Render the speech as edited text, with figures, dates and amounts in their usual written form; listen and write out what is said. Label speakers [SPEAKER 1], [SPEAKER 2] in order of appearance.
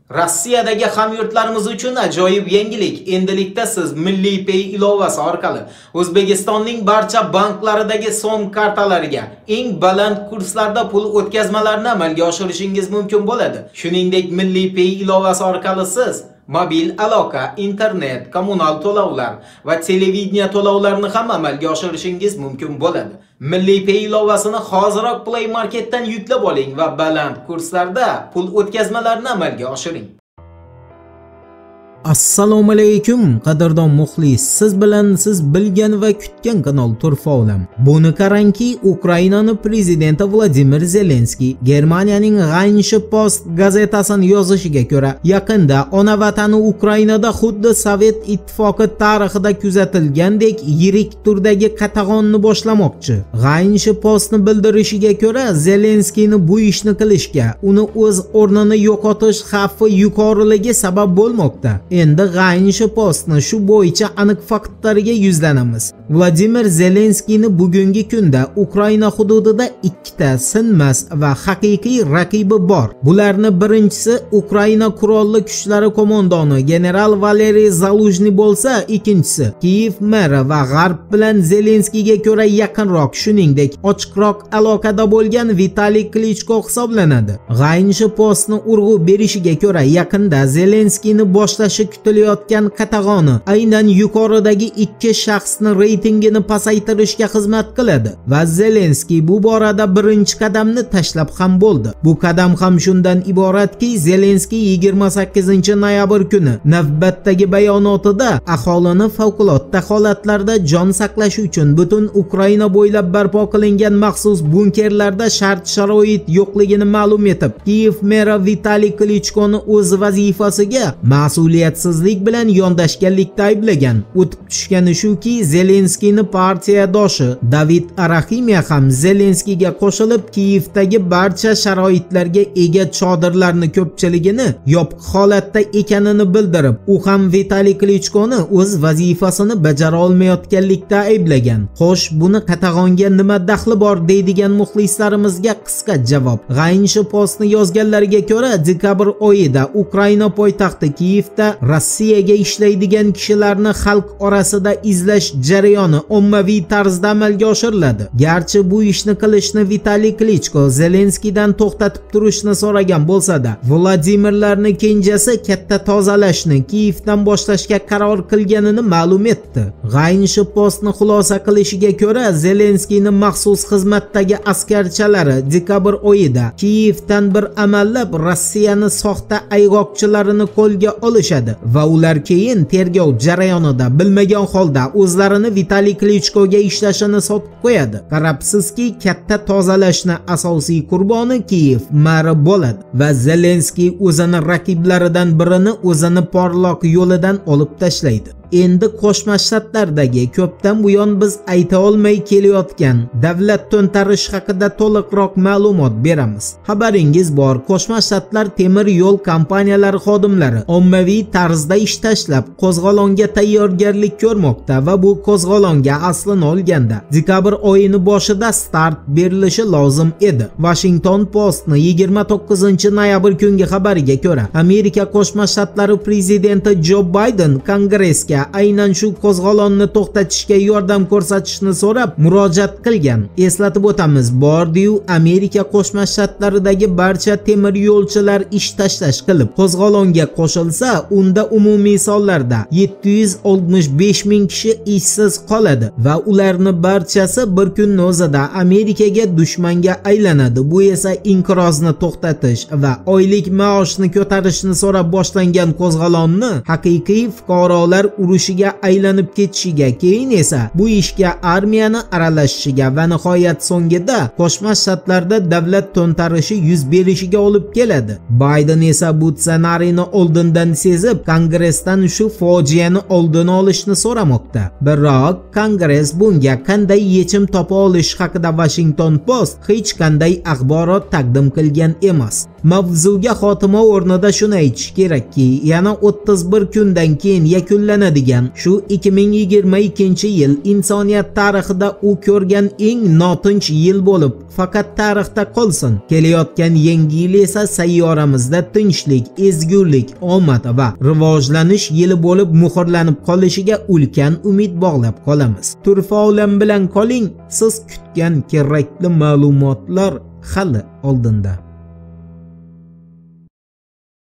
[SPEAKER 1] Rossiyadagi hamyurtlarimiz uchun ajoyib yangilik. Endilikda siz Milliy Pay ilovasi orqali O'zbekistonning barcha banklaridagi so'm kartalariga eng baland kurslarda pul o'tkazmalarini amalga oshirishingiz mumkin bo'ladi. Shuningdek, Milliy Pay ilovasi orqali siz mobil aloqa, internet, kommunal to'lovlar va televideniya to'lovlarini ham amalga oshirishingiz mumkin bo'ladi. Milliy Pay ilovasini hoziroq Play Marketdan yuklab oling va baland kurslarda pul o'tkazmalarini amalga oshiring.
[SPEAKER 2] Assalomu alaykum qadrdon muxlis, siz bilan siz bilgan va kutgan kanal Turfa olam. Buni qarangki, Ukrainaning prezidenti Vladimir Zelenskiy Germaniyaning Rheinische Post gazetasining yozishiga ko'ra, yaqinda ona vatani Ukrainada xuddi Sovet ittifoqi tarixida kuzatilgandek yirik turdagi qatag'onni boshlamoqchi. Rheinische Postning bildirishiga ko'ra, Zelenskiyni bu ishni qilishga uni o'z o'rnini yo'qotish xavfi yuqoriligi sabab bo'lmoqda. Endi Rheinische Postni shu bo'yicha aniq faktlarga yuzlanamiz. Vladimir Zelenskiyni bugungi kunda Ukraina hududida ikkita sinmas va haqiqiy raqibi bor. Bularning birinchisi Ukraina qurolli kuchlari qo'mondoni general Valeriy Zaluzhny bo'lsa, ikkinchisi Kiyev meri va G'arb bilan Zelenskiyga ko'ra yaqinroq, shuningdek ochiqroq aloqada bo'lgan Vitaliy Klichko hisoblanadi. Rheinische Postni urg'u berishiga ko'ra, yaqinda Zelenskiyni boshlashi kutilayotgan qatag'oni aynan yuqoridagi ikki shaxsning reytingini pasaytirishga xizmat qiladi va Zelenskiy bu borada birinchi qadamni tashlab ham bo'ldi. Bu qadam ham shundan iboratki, Zelenskiy 28-noyabr kuni navbatdagi bayonotida aholini favqulodda holatlarda jon saqlash uchun butun Ukraina bo'ylab barpo qilingan maxsus bunkerlarda shart-sharoit yo'qligini ma'lum etib, Kiyev meri Vitaliy Klichkoni o'z vazifasiga mas'uliyatsizlik bilan yondashganlikda ayblagan. O'tib tushgani shuki, Zelenskiyni partiyadoshi David Arahimya ham Zelenskiyga qo'shilib Kiyevdagi barcha sharoitlarga ega chodirlarni ko'pchiligini yopiq holatda ekanini bildirib, u ham Vitaliy Klichkoni o'z vazifasini bajara olmayotganlikda ayblagan. Xo'sh, buni qatag'onga nima daxli bor deydigan muxlislarimizga qisqa javob. Rheinische Postni yozganlariga ko'ra, dekabr oyida Ukraina poytaxti Kiyevda Rossiyaga ishlaydigan kishilarni xalq orasida izlash jarayoni ommaviy tarzda amalga oshiriladi. Garchi bu ishni qilishni Vitaliy Klichko Zelenskiydan to'xtatib turishni so'ragan bo'lsa-da, Vladimirlarning kenjasi katta tozalashni Kiyevdan boshlashga qaror qilganini ma'lum etdi. Rheinische Postni xulosa qilishiga ko'ra, Zelenskiyning maxsus xizmatdagi askarchalari dekabr oyida Kiyevdan bir amallab Rossiyani soxta ayg'oqchilarini qo'lga olishadi va ular keyin tergov jarayonida bilmagan holda o'zlarini Vitaliy Klichkoga ishlashini sotib qo'yadi. Qarabsizki, katta tozalashni asosiy qurboni Kiyev meri bo'ladi va Zelenskiy o'zini raqiblaridan birini o'zini porloq yo'lidan olib tashlaydi. Endi Qo'shma Shtatlardagi ko'pdan buyon biz ayta olmay kelayotgan davlat to'ntarishi haqida to'liqroq ma'lumot beramiz. Xabaringiz bor, Qo'shma Shtatlar temir yo'l kompaniyalari xodimlari ommaviy tarzda ish tashlab qo'zg'olonga tayyorgarlik ko'rmoqda va bu qo'zg'olonga aslini olganda dekabr oyining boshida start berilishi lozim edi. Washington Postning 29-noyabr kungi xabariga ko'ra, Amerika Qo'shma Shtatlari prezidenti Jo Bayden Kongressga aynan shu qo'zg'olonni to'xtatishga yordam ko'rsatishni so'rab murojaat qilgan. Eslatib o'tamiz, bordi-yu Amerika Qo'shma Shtatlaridagi barcha temir yo'lchilar ish tashlash qilib qo'zg'olonga qo'shilsa, unda umumiy sonlarda 765 ming kishi ishsiz qoladi va ularning barchasi bir kunning o'zida Amerikaga dushmanga aylanadi. Bu esa inqirozni to'xtatish va oylik maoshni ko'tarishni so'rab boshlangan qo'zg'olonni haqiqiy fuqarolar urushiga aylanib ketishiga, keyin esa bu ishga armiyani aralashishiga va nihoyat so'ngida Qo'shma Shtatlarda davlat to'ntarishi yuz berishiga olib keladi. Bayden esa bu ssenariyni oldindan sezib, Kongressdan shu fojiani oldini olishni so'ramoqda. Biroq Kongress bunga qanday yechim topa olish haqida Washington Post hech qanday axborot taqdim qilgan emas. Mavzuga xotima o'rnida shuni aytish kerakki, yana 31 kundan keyin yakunlanadigan shu 2022-yil insoniyat tarixida u ko'rgan eng notinch yil bo'lib, faqat tarixda qolsin. Kelayotgan yangi yil esa sayyoramizda tinchlik, ezgulik, omad va rivojlanish yili bo'lib muhrlanib qolishiga ulkan umid bog'lab qolamiz. Turfa olam bilan qoling, siz kutgan kerakli ma'lumotlar hali oldinda.